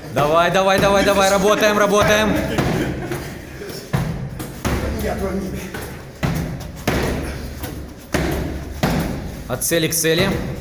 Давай, давай, давай, давай, работаем, работаем. От цели к цели.